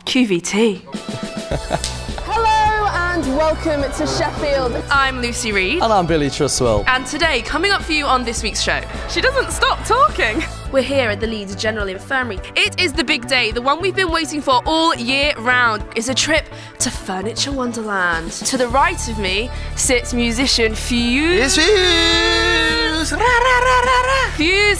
QVT. Hello and welcome to Sheffield. I'm Lucy Reed. And I'm Billy Truswell. And today, coming up for you on this week's show, she doesn't stop talking. We're here at the Leeds General Infirmary. It is the big day, the one we've been waiting for all year round. It's a trip to Furniture Wonderland. To the right of me sits musician Fuse. Fuse! Fuse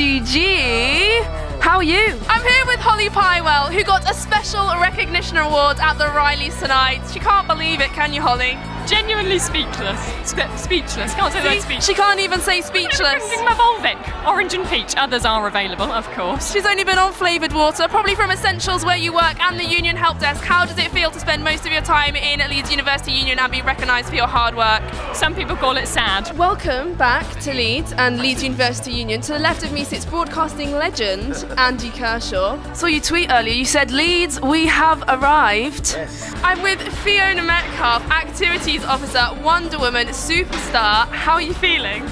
ODG. How are you? I'm here with Holly Pywell, who got a special recognition award at the Rileys tonight. She can't believe it, can you, Holly? Genuinely speechless. Speechless. Can't say the word speechless. She can't even say speechless. My Volvic. Orange and peach. Others are available, of course. She's only been on flavoured water, probably from Essentials where you work and the Union Help Desk. How does it feel to spend most of your time in Leeds University Union and be recognised for your hard work? Some people call it sad. Welcome back to Leeds and Leeds University Union. To the left of me sits broadcasting legend Andy Kershaw. Saw you tweet earlier, you said, Leeds, we have arrived. Yes. I'm with Fiona Metcalf, Activities Officer, Wonder Woman, superstar. How are you feeling?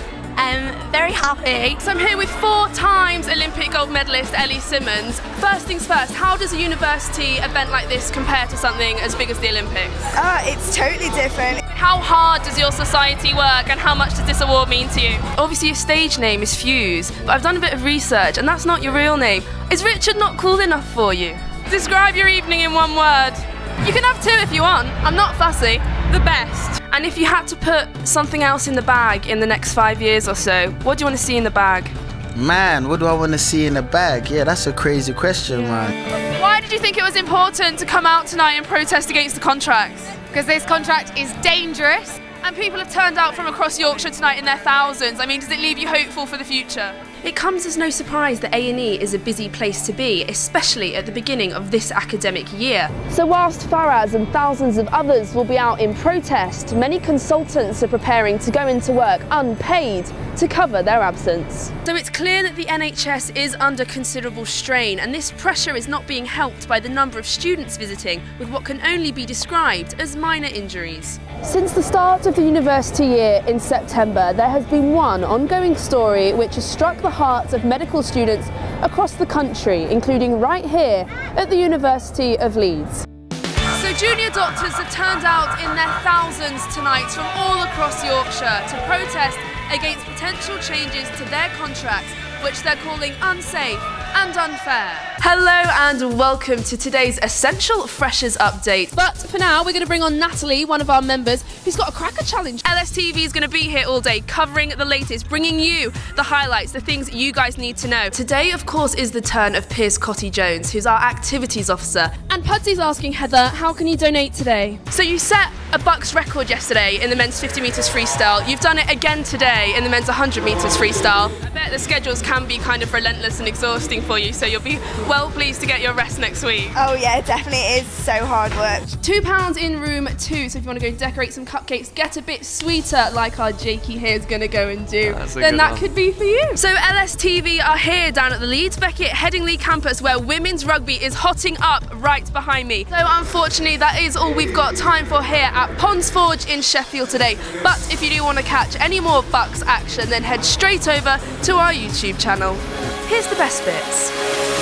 Very happy. So I'm here with 4 times Olympic gold medalist Ellie Simmonds. First things first, how does a university event like this compare to something as big as the Olympics? It's totally different. How hard does your society work and how much does this award mean to you? Obviously your stage name is Fuse, but I've done a bit of research and that's not your real name. Is Richard not cool enough for you? Describe your evening in one word. You can have 2 if you want. I'm not fussy. The best. And if you had to put something else in the bag in the next 5 years or so, what do you want to see in the bag? Man, what do I want to see in the bag? Yeah, that's a crazy question, man. Why did you think it was important to come out tonight and protest against the contracts? Because this contract is dangerous. And people have turned out from across Yorkshire tonight in their thousands. I mean, does it leave you hopeful for the future? It comes as no surprise that A&E is a busy place to be, especially at the beginning of this academic year. So whilst Faraz and thousands of others will be out in protest, many consultants are preparing to go into work unpaid to cover their absence. So it's clear that the NHS is under considerable strain, and this pressure is not being helped by the number of students visiting with what can only be described as minor injuries. Since the start of the university year in September, there has been one ongoing story which has struck the hearts of medical students across the country, including right here at the University of Leeds. So junior doctors have turned out in their thousands tonight from all across Yorkshire to protest against potential changes to their contracts, which they're calling unsafe and unfair. Hello and welcome to today's Essential Freshers Update. But for now, we're going to bring on Natalie, one of our members, who's got a cracker challenge. LSTV is going to be here all day, covering the latest, bringing you the highlights, the things you guys need to know. Today, of course, is the turn of Piers Cotty-Jones, who's our Activities Officer. And Pudsy's asking Heather, how can you donate today? So you set a Bucks record yesterday in the men's 50 metres freestyle. You've done it again today in the men's 100 metres freestyle. I bet the schedules can be kind of relentless and exhausting for you, so you'll be well pleased to get your rest next week. Oh yeah, definitely it is so hard work. £2 in room 2, so if you want to go decorate some cupcakes, get a bit sweeter like our Jakey here is going to go and do, then that could be for you. So LSTV are here down at the Leeds Beckett Headingley campus where women's rugby is hotting up right behind me. So unfortunately that is all we've got time for here at Ponds Forge in Sheffield today. But if you do want to catch any more Bucks action, then head straight over to our YouTube channel. Here's the best bits.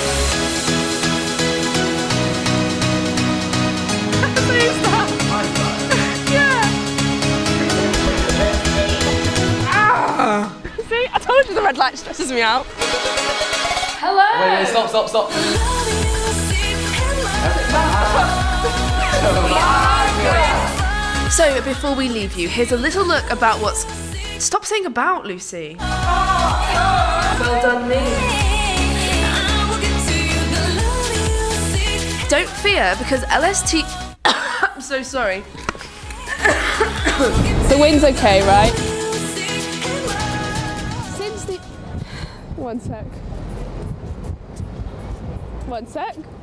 See, I told you the red light stresses me out. Hello! Wait, stop. So, before we leave you, here's a little look about what's... Stop saying about, Lucy. Well done, me. Don't fear, because LST... I'm so sorry. The wind's okay, right? Since the... One sec.